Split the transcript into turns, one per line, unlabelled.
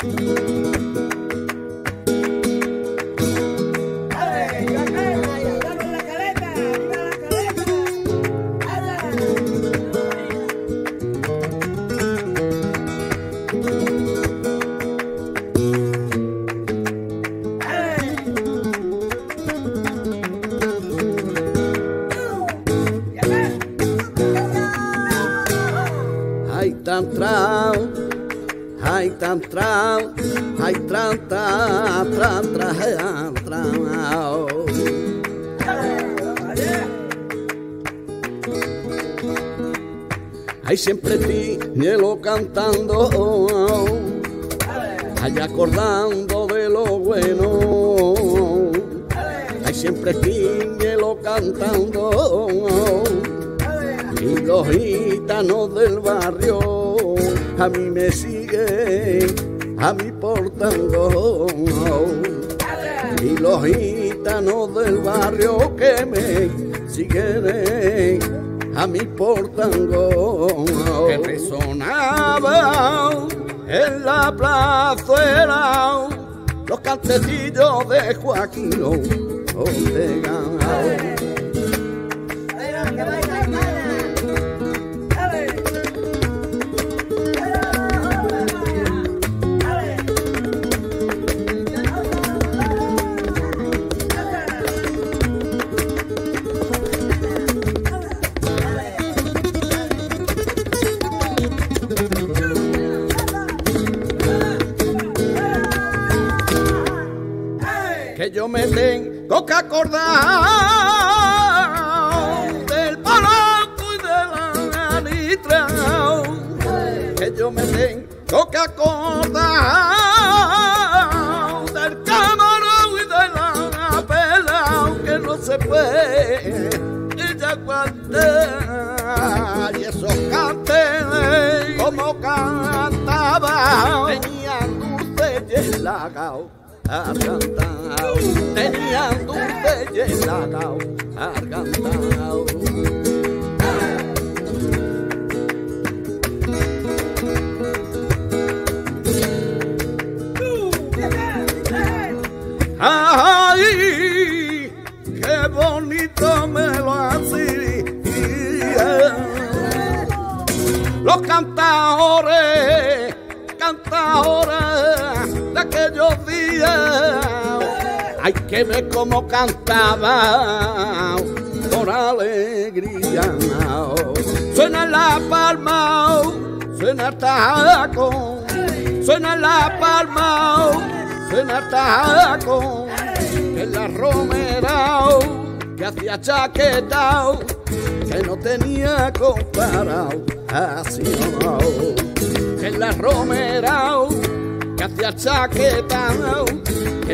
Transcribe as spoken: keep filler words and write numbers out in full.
Ay, tan trao, ay, tan trao, ay, tran, tra, tran, tra, trao. Ay, siempre ti, hielo cantando, ay, acordando de lo bueno. Ay, siempre ti, hielo cantando. Y los gitanos del barrio a mí me siguen, a mí portando. Y los gitanos del barrio que me siguen, a mí portando. Que resonaba en la plazuela los cantecillos de Joaquín Ortega. Que yo me tengo que acordar del palanco y de la litra, que yo me tengo que acordar del camarón y de la pela, que no se puede ella aguantar. Y esos cantes como cantaba venían dulce y helagao argantao, tenían dulce y helagao argantao. Ay, qué bonito me lo hacía los cantadores, cantadores de aquellos días. Ay, que ve cómo cantaba con alegría. Suena la palma, suena el taco, suena la palma, suena el taco, que la romera que hacía chaquetao, que no tenía comparado así no. Que la romera que hacía chaquetao,